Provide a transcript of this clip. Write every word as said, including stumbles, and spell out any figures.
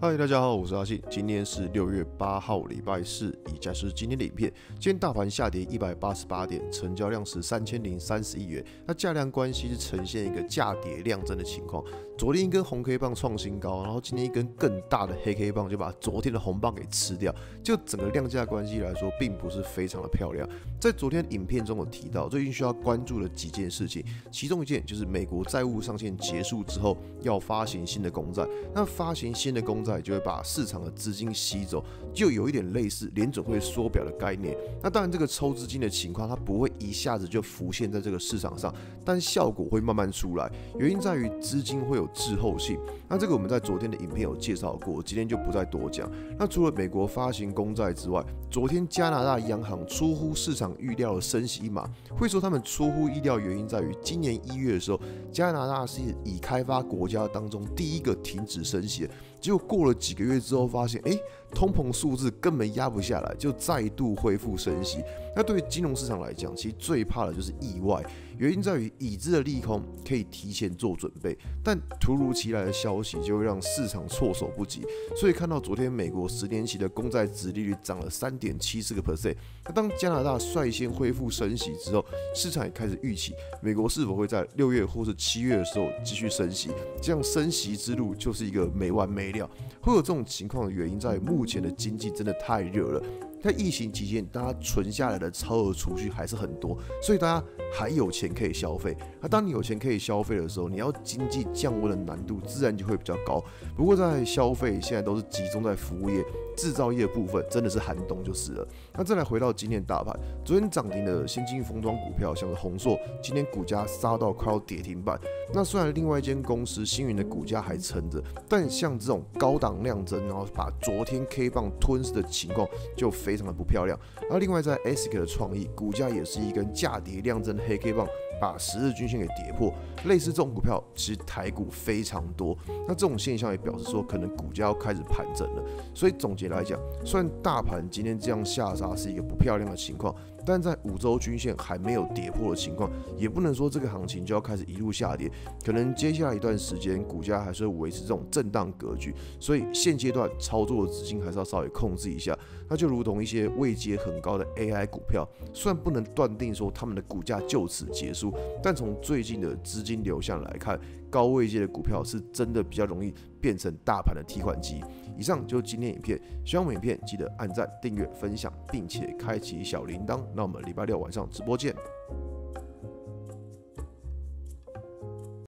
嗨，大家好，我是阿信。今天是六月八号，礼拜四，以下是今天的影片。今天大盘下跌一百八十八点，成交量是三千零三十亿元。那价量关系是呈现一个价跌量增的情况。昨天一根红 K 棒创新高，然后今天一根更大的黑 K 棒就把昨天的红棒给吃掉。就整个量价关系来说，并不是非常的漂亮。在昨天影片中有提到，最近需要关注的几件事情，其中一件就是美国债务上限结束之后要发行新的公债。那发行新的公债就会把市场的资金吸走，就有一点类似联准会缩表的概念。那当然，这个抽资金的情况它不会一下子就浮现在这个市场上，但效果会慢慢出来。原因在于资金会有滞后性。那这个我们在昨天的影片有介绍过，今天就不再多讲。那除了美国发行公债之外，昨天加拿大央行出乎市场预料的升息一码。会说他们出乎意料，原因在于今年一月的时候，加拿大是已开发国家当中第一个停止升息的。结果过了几个月之后，发现哎，通膨数字根本压不下来，就再度恢复升息。那对于金融市场来讲，其实最怕的就是意外。原因在于已知的利空可以提前做准备，但突如其来的消息就会让市场措手不及。所以看到昨天美国十年期的公债殖利率涨了 百分之三点七四。那当加拿大率先恢复升息之后，市场也开始预期美国是否会在六月或是七月的时候继续升息。这样升息之路就是一个没完没了。会有这种情况的原因在于目前的经济真的太热了。在疫情期间，大家存下来的超额储蓄还是很多，所以大家还有钱可以消费。那当你有钱可以消费的时候，你要经济降温的难度自然就会比较高。不过在消费现在都是集中在服务业、制造业的部分，真的是寒冬就是了。那再来回到今天大盘，昨天涨停的先进封装股票像是宏硕，今天股价杀到快要跌停板。那虽然另外一间公司星云的股价还撑着，但像这种高档量增，然后把昨天 K 棒吞噬的情况就非常的不漂亮。然后另外在 A S I C 的创意股价也是一根价跌量增的黑 K 棒，把十日均线给跌破。类似这种股票，其实台股非常多。那这种现象也表示说，可能股价要开始盘整了。所以总结来讲，虽然大盘今天这样下杀是一个不漂亮的情况，但在五周均线还没有跌破的情况，也不能说这个行情就要开始一路下跌。可能接下来一段时间，股价还是会维持这种震荡格局。所以现阶段操作的资金还是要稍微控制一下。那就如同一些位阶很高的 A I 股票，虽然不能断定说他们的股价就此结束，但从最近的资金流向来看，高位阶的股票是真的比较容易变成大盘的提款机。以上就是今天影片，喜欢我们影片记得按赞、订阅、分享，并且开启小铃铛。那我们礼拜六晚上直播见。